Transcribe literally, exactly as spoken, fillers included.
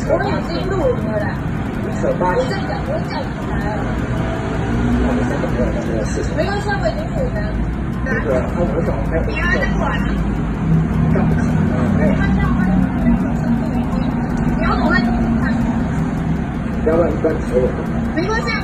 我已经录影了啦。 你扯八。 我跟你讲，我叫你来了。 我们三个没有这个事情。 没关系，我已经录了。 那个，他我想还有。 你还在管啊？ 干不可能，没有。 他这样会没有深度已经，你要我在看。 你要不然一般扯我。 没关系。